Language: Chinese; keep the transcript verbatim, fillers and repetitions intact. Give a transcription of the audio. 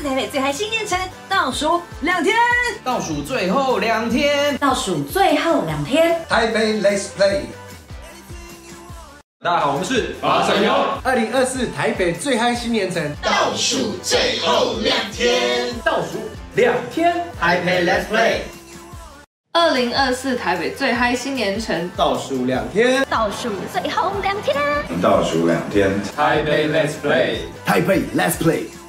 次台北最嗨新年城倒数两天， 倒数最后两天， 倒数最后两天， 台北 Let's Play。 大家好，我们是八三幺， 二零二四台北最嗨新年城倒数最后两天， 倒数两天， 台北 Let's Play。 二零二四台北最嗨新年城倒数两天， 倒数最后两天， 倒数两天， 台北 Let's Play， 台北 Let's Play。